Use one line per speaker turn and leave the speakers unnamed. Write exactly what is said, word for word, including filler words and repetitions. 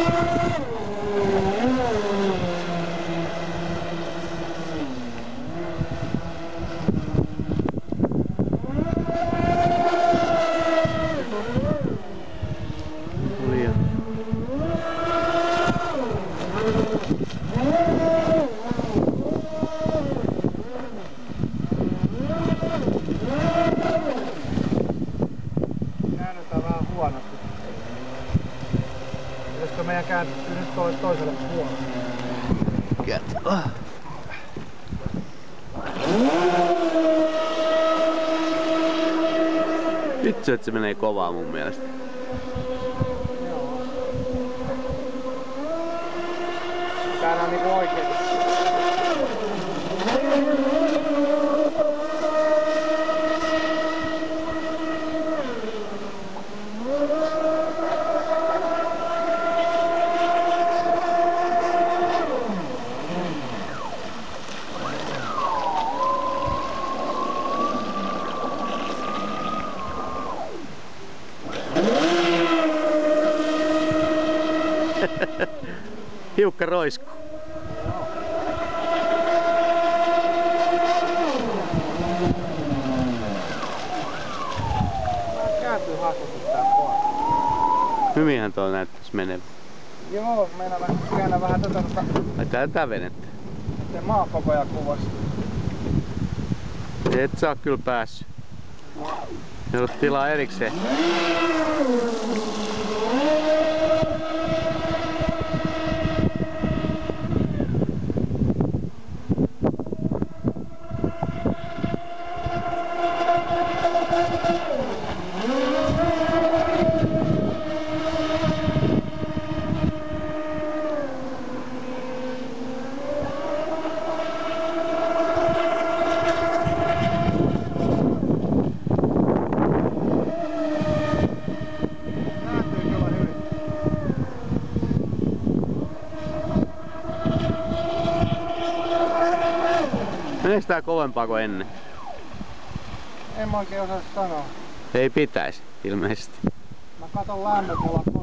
Käännetään vähän huonosti. Pitäisikö meidän kääntyä nyt tuolle toiselle puolelle?
Kääntä. Vitsi, että se menee kovaa mun mielestä.
Joo. Käännään niinku oikein.
Hiukka roisku.
Kääntyy hassusti tää pois.
Hyvinhän tuo näyttäis menevä.
Joo, meinaan käännä vähän tätä, mutta
Laitetaan tätä venettä.
ettei maa koko ajan kuvassa.
Et sä oo kyllä päässyt. Joudut tilaa erikseen. Meneekö tää kovempaa kuin ennen?
En mä oikein osaa sanoa.
Ei pitäisi, ilmeisesti.
Mä katon lämmöt, mulla on